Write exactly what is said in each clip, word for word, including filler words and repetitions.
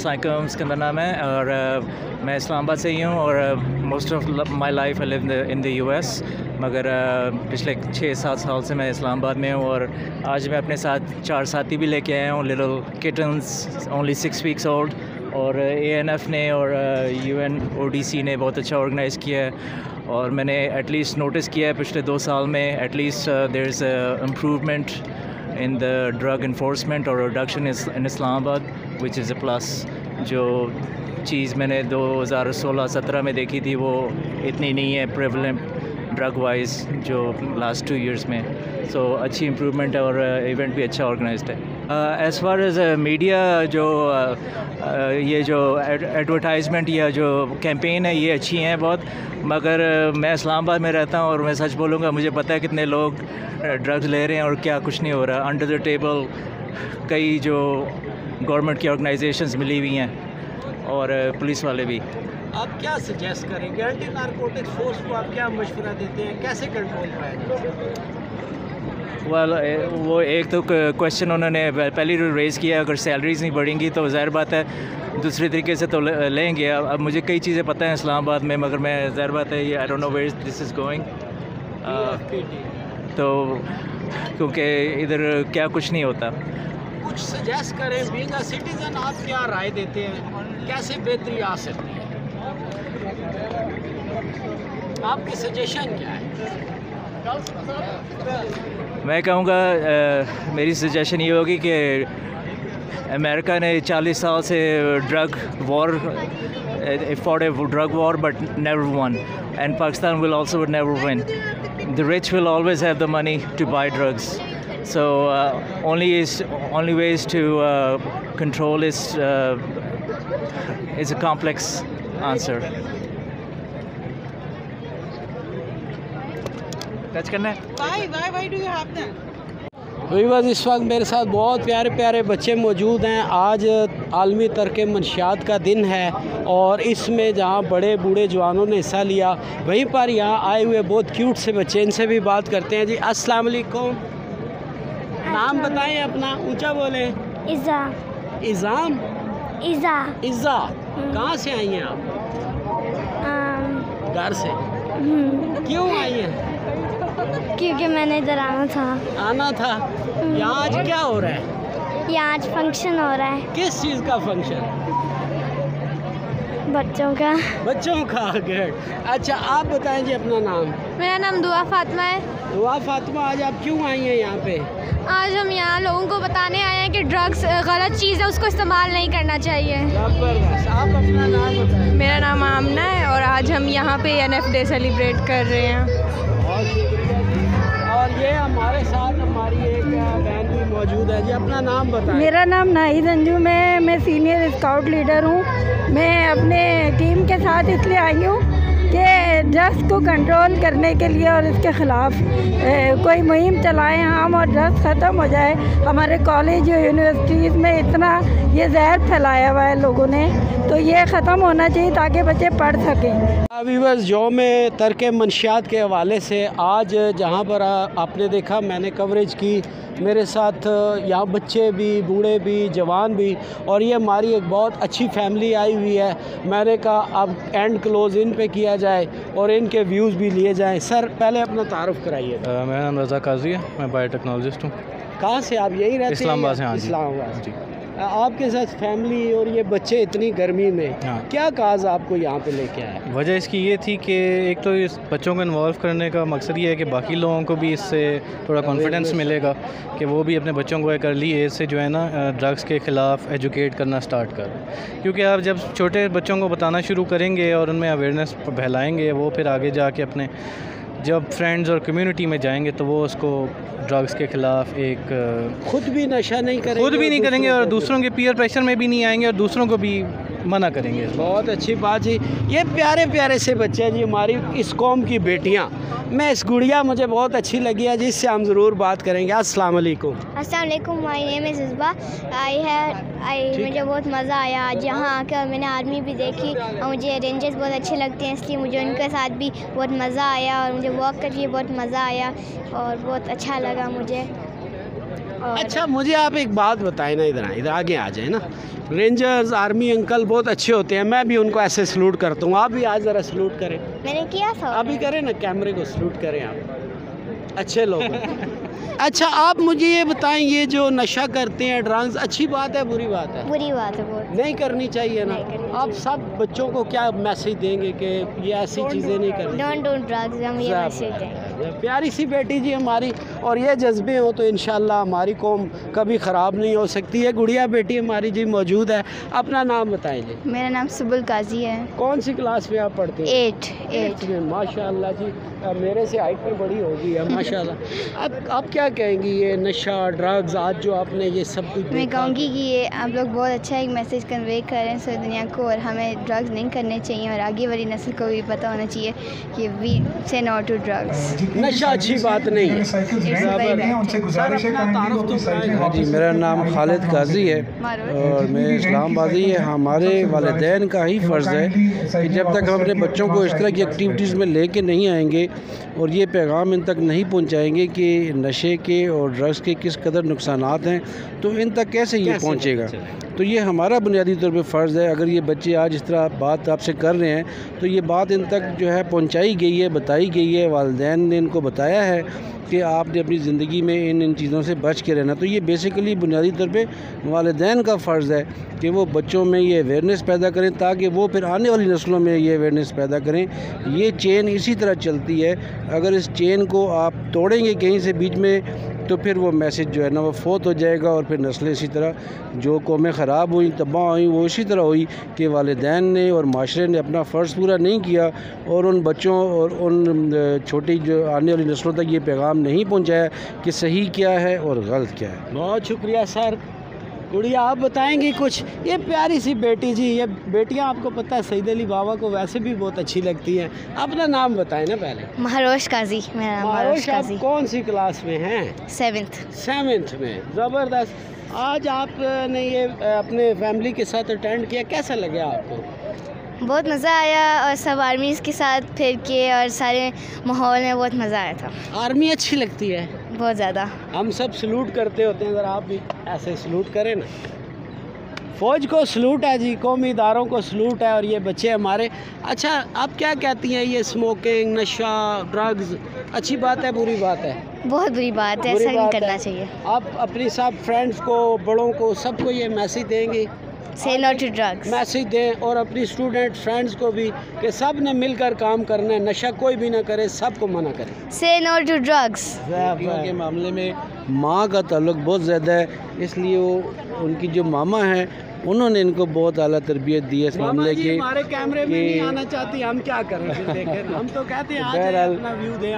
अस्सलाम, सिकंदर नाम है और uh, मैं इस्लामाबाद से ही हूँ और most of my life I live in the U S, मगर uh, पिछले छः सात साल से मैं इस्लामाबाद में हूँ और आज मैं अपने साथ चार साथी भी लेके आया हूँ, little kittens only six weeks old. और ए एन एफ ने और U N O D C ने बहुत अच्छा ऑर्गेनाइज़ किया है और मैंने एटलीस्ट नोटिस किया है पिछले दो साल में at least there is improvement in the drug enforcement or reduction is in Islamabad, which is a plus। जो चीज़ मैंने दो हज़ार सोलह सत्रह में देखी थी वो इतनी नहीं है prevalent ड्रग वाइज जो लास्ट टू इयर्स में, सो so, अच्छी इम्प्रूवमेंट है और इवेंट uh, भी अच्छा ऑर्गेनाइज्ड है। एज़ फार एज़ मीडिया जो uh, uh, ये जो एडवर्टाइजमेंट या जो कैंपेन है ये अच्छी हैं बहुत, मगर uh, मैं इस्लामाबाद में रहता हूँ और मैं सच बोलूँगा मुझे पता है कितने लोग ड्रग्स ले रहे हैं और क्या कुछ नहीं हो रहा। अंडर द टेबल कई जो गवर्नमेंट की ऑर्गेनाइजेशंस मिली हुई हैं और पुलिस वाले भी। आप क्या सजेस्ट करेंगे एंटी नारकोटिक्स फोर्स को, आप क्या मशवरा देते हैं, कैसे कंट्रोल पाया जाए? वेल well, वो एक तो क्वेश्चन उन्होंने पहले रेज़ किया, अगर सैलरीज नहीं बढ़ेंगी तो ज़ाहिर बात है दूसरे तरीके से तो लेंगे। अब मुझे कई चीज़ें पता हैं इस्लामाबाद में, मगर मैं ज़ाहिर बात है ये I don't know where this is going, तो क्योंकि इधर क्या कुछ नहीं होता। कुछ सजेस्ट करें, बीइंग अ सिटीज़न आप क्या राय देते हैं, कैसे बेहतरी आ सकती है, आपकी सजेशन क्या है? मैं कहूँगा मेरी सजेशन ये होगी कि अमेरिका ने चालीस साल से drug war for a drug war but never won, and Pakistan will also never win. The rich will always have the money to buy drugs, so uh, only is only ways to uh, control is uh, is a complex answer. Touch करना है? Why why why do you have them? बस इस वक्त मेरे साथ बहुत प्यारे प्यारे बच्चे मौजूद हैं। आज आलमी तरक़ मंशियात का दिन है और इसमें जहाँ बड़े बूढ़े जवानों ने हिस्सा लिया, वहीं पर यहाँ आए हुए बहुत क्यूट से बच्चे, इनसे भी बात करते हैं। जी अस्सलाम वालेकुम, नाम बताएं अपना, ऊंचा बोलें। इज़ा। इज़ाम? इज़ा। इज़ा, कहाँ से आई हैं आप? घर से। क्यों आई हैं? क्योंकि मैंने इधर आना था। आना था? यहाँ आज क्या हो रहा है? यहाँ आज फंक्शन हो रहा है। किस चीज़ का फंक्शन? बच्चों का। बच्चों का, गुड। अच्छा आप बताएं जी अपना नाम। मेरा नाम दुआ फातिमा है। दुआ फातिमा, आज आप क्यों आई हैं यहाँ पे? आज हम यहाँ लोगों को बताने आए हैं कि ड्रग्स गलत चीज़ है, उसको इस्तेमाल नहीं करना चाहिए। जबरदस्त। आप अपना नाम बताएं। मेरा नाम आमना है और आज हम यहाँ पे एन एफ डे सेलिब्रेट कर रहे हैं। और ये हमारे साथ हमारी एक बहन भी मौजूद है। जी अपना नाम बताएं। मेरा नाम नाहिद अंजू, मैं मैं सीनियर स्काउट लीडर हूँ। मैं अपने टीम के साथ इसलिए आई हूँ कि ड्रग्स को कंट्रोल करने के लिए और इसके ख़िलाफ़ कोई मुहिम चलाएं हम और ड्रग्स ख़त्म हो जाए। हमारे कॉलेज और यूनिवर्सिटीज़ में इतना ये जहर फैलाया हुआ है लोगों ने, तो ये ख़त्म होना चाहिए ताकि बच्चे पढ़ सकें। अभी बस यौम तरक़ मंशियात के हवाले से आज जहाँ पर आपने देखा मैंने कवरेज की, मेरे साथ यहाँ बच्चे भी, बूढ़े भी, जवान भी, और ये हमारी एक बहुत अच्छी फैमिली आई हुई है। मैंने कहा अब एंड क्लोज़ इन पे किया जाए और इनके व्यूज़ भी लिए जाएं। सर पहले अपना तारुफ़ कराइए। मेरा नाम रज़ा काजी है, मैं बायोटेक्नोलॉजिस्ट हूँ। कहाँ से आप? यही रहते हैं? इस्लामाबाद से। हाँ जी। इस्लामाबाद जी। आपके साथ फैमिली और ये बच्चे इतनी गर्मी में, हाँ। क्या काज आपको यहाँ पे लेके आया? वजह इसकी ये थी कि एक तो इस बच्चों को इन्वॉल्व करने का मकसद ये है कि बाकी लोगों को भी इससे थोड़ा कॉन्फिडेंस मिलेगा कि वो भी अपने बच्चों को एक अर्ली एज से जो है ना ड्रग्स के ख़िलाफ़ एजुकेट करना स्टार्ट कर, क्योंकि आप जब छोटे बच्चों को बताना शुरू करेंगे और उनमें अवेयरनेस फैलाएँगे, वो फिर आगे जाके अपने जब फ्रेंड्स और कम्युनिटी में जाएंगे तो वो उसको ड्रग्स के ख़िलाफ़ एक खुद भी नशा नहीं करेंगे, खुद भी नहीं करेंगे और दूसरों के पीयर प्रेशर में भी नहीं आएंगे और दूसरों को भी मना करेंगे। बहुत अच्छी बात जी। ये प्यारे प्यारे से बच्चे हैं जी, हमारी इस कौम की बेटियां। मैं इस गुड़िया मुझे बहुत अच्छी लगी है जिससे हम ज़रूर बात करेंगे। अस्सलाम वालेकुम। अस्सलाम वालेकुम, my name is Izba. I है आई मुझे बहुत मज़ा आया आज यहाँ आकर। मैंने आर्मी भी देखी और मुझे रेंजर्स बहुत अच्छे लगते हैं, इसलिए मुझे उनके साथ भी बहुत मज़ा आया और मुझे वॉक करके बहुत मज़ा आया और बहुत अच्छा लगा मुझे। अच्छा मुझे आप एक बात बताएं ना, इधर इधर आगे आ जाए ना। रेंजर्स आर्मी अंकल बहुत अच्छे होते हैं, मैं भी उनको ऐसे सलूट करता हूँ, आप भी आज ज़रा सलूट करें। मैंने किया था, अभी करें ना, कैमरे को सलूट करें आप, अच्छे लोग हैं। अच्छा आप मुझे ये बताएं, ये जो नशा करते हैं ड्रग्स, अच्छी बात है बुरी बात है? बुरी बात है बहुत, नहीं करनी चाहिए ना। नहीं करनी आप सब बच्चों को क्या मैसेज देंगे कि ये ऐसी चीज़ें नहीं करनी? डोंट डू ड्रग्स, हम ये मैसेज देंगे। प्यारी सी बेटी जी हमारी, और ये जज्बे हो तो इंशाल्लाह हमारी कौम कभी ख़राब नहीं हो सकती है। गुड़िया बेटी हमारी जी मौजूद है, अपना नाम बताएं जी। मेरा नाम सुबुल काजी है। कौन सी क्लास में आप पढ़ते हैं? एट एट में। माशाल्लाह जी, मेरे से हाइट में बड़ी हो गई है माशाल्लाह। अब आप क्या कहेंगी, ये नशा ड्रग्स आज जो आपने ये सब कुछ मैं कहूँगी कि ये आप लोग बहुत अच्छा एक मैसेज कन्वे कर रहे हैं सारी दुनिया को, और हमें ड्रग्स नहीं करने चाहिए, और आगे वाली नस्ल को भी पता होना चाहिए कि वी से नो टू ड्रग्स। नशा अच्छी बात नहीं है। जी मेरा नाम खालिद काजी है और मैं इस्लामाबादी है। हमारे वालिदैन का ही फ़र्ज़ है कि जब तक हम अपने बच्चों को इस तरह की एक्टिविटीज़ में लेके नहीं आएंगे और ये पैगाम इन तक नहीं पहुंचाएंगे कि नशे के और ड्रग्स के किस कदर नुकसानात हैं, तो इन तक कैसे ये पहुंचेगा। तो ये हमारा बुनियादी तौर पे फ़र्ज़ है। अगर ये बच्चे आज इस तरह बात आपसे कर रहे हैं तो ये बात इन तक जो है पहुंचाई गई है, बताई गई है, वालिदैन ने इनको बताया है कि आपने अपनी ज़िंदगी में इन इन चीज़ों से बच के रहना। तो ये बेसिकली बुनियादी तौर पे वालिदैन का फ़र्ज़ है कि वो बच्चों में ये अवेयरनेस पैदा करें ताकि वो फिर आने वाली नस्लों में ये अवेयरनेस पैदा करें। ये चेन इसी तरह चलती है, अगर इस चेन को आप तोड़ेंगे कहीं से बीच में तो फिर वो मैसेज जो है ना वो फोत हो जाएगा, और फिर नस्लें इसी तरह जो कौमें ख़राब हुई, तबाह हुई, वो इसी तरह हुई कि वालिदैन ने और माशरे ने अपना फ़र्ज़ पूरा नहीं किया और उन बच्चों और उन छोटी जो आने वाली नस्लों तक ये पैगाम नहीं पहुंचाया कि सही क्या है और गलत क्या है। बहुत शुक्रिया सर। गुड़िया आप बताएंगी कुछ? ये प्यारी सी बेटी जी, ये बेटियां आपको पता है सईद अली बाबा को वैसे भी बहुत अच्छी लगती हैं। अपना नाम बताएं ना पहले। महरोश काजी, मेरा नाम महरोश काजी। कौन सी क्लास में हैं? सेवेंथ सेवेंथ में। ज़बरदस्त। आज आपने ये अपने फैमिली के साथ अटेंड किया, कैसा लगा आपको? बहुत मज़ा आया, और सब आर्मीज़ के साथ फिर के और सारे माहौल में बहुत मज़ा आया था। आर्मी अच्छी लगती है बहुत ज़्यादा। हम सब सलूट करते होते हैं, ज़रा आप भी ऐसे सलूट करें ना। फ़ौज को सलूट है जी, कौमी इदारों को सलूट है, और ये बच्चे हमारे। अच्छा आप क्या कहती हैं, ये स्मोकिंग, नशा, ड्रग्स अच्छी बात है बुरी बात है? बहुत बुरी बात है, ऐसा नहीं करना चाहिए। आप अपनी सब फ्रेंड्स को, बड़ों को, सबको ये मैसेज देंगे से नो टू ड्रग्स, मैसेज दें, और अपनी स्टूडेंट फ्रेंड्स को भी कि सब ने मिलकर काम करना है, नशा कोई भी ना करे, सबको मना करें। से नो टू ड्रग्स। के मामले में माँ का ताल्लुक बहुत ज़्यादा है, इसलिए वो उनकी जो मामा हैं उन्होंने इनको बहुत आला तरबियत दी है इस मामले के। हमारे कैमरे में नहीं आना चाहती, हम क्या करें फिर देखें। हम तो कहते हैं बहरहाल अपना व्यू दें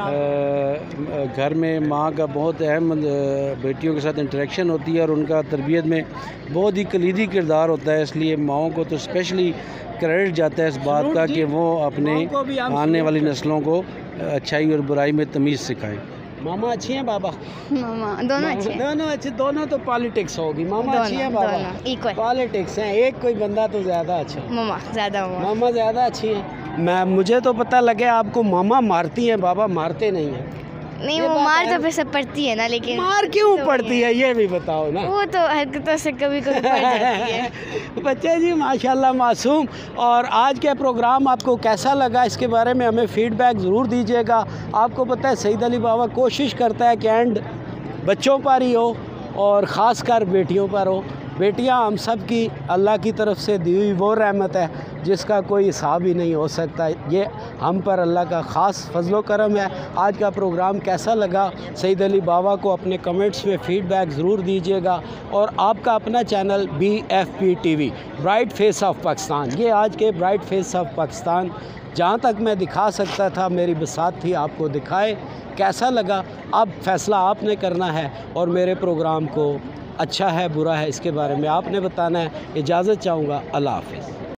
आप। घर में माँ का बहुत अहम बेटियों के साथ इंटरेक्शन होती है और उनका तरबियत में बहुत ही कलीदी किरदार होता है, इसलिए माँओं को तो स्पेशली क्रेडिट जाता है इस बात का कि वो अपने आने वाली नस्लों को अच्छाई और बुराई में तमीज़ सिखाएं। मामा अच्छी हैं बाबा? मामा दोनों अच्छे हैं। दोनों अच्छे, दोनों तो पॉलिटिक्स होगी। मामा अच्छी हैं बाबा? इक्वल पॉलिटिक्स हैं, एक कोई बंदा तो ज़्यादा अच्छा। मामा ज़्यादा मामा ज़्यादा अच्छी हैं। मैं मुझे तो पता लगे आपको मामा मारती हैं, बाबा मारते नहीं हैं। नहीं वो मार तो फिर सब पड़ती है ना, लेकिन मार क्यों तो पड़ती है ये भी बताओ ना। वो तो हरकतों से कभी कभी पड़ जाती है। बच्चे जी माशाल्लाह मासूम। और आज के प्रोग्राम आपको कैसा लगा, इसके बारे में हमें फीडबैक ज़रूर दीजिएगा। आपको पता है सईद अली बाबा कोशिश करता है कि एंड बच्चों पर ही हो और ख़ास कर बेटियों पर हो। बेटियां हम सब की अल्लाह की तरफ से दी हुई वो रहमत है जिसका कोई हिसाब ही नहीं हो सकता। ये हम पर अल्लाह का ख़ास फजलो करम है। आज का प्रोग्राम कैसा लगा सईद अली बाबा को अपने कमेंट्स में फ़ीडबैक ज़रूर दीजिएगा। और आपका अपना channel B F P T V, bright face of Pakistan, ये आज के ब्राइट फेस ऑफ पाकिस्तान जहाँ तक मैं दिखा सकता था मेरी बसात थी आपको दिखाए। कैसा लगा अब फ़ैसला आपने करना है, और मेरे प्रोग्राम को अच्छा है बुरा है इसके बारे में आपने बताना है। इजाज़त चाहूँगा, अल्लाह हाफ़िज़।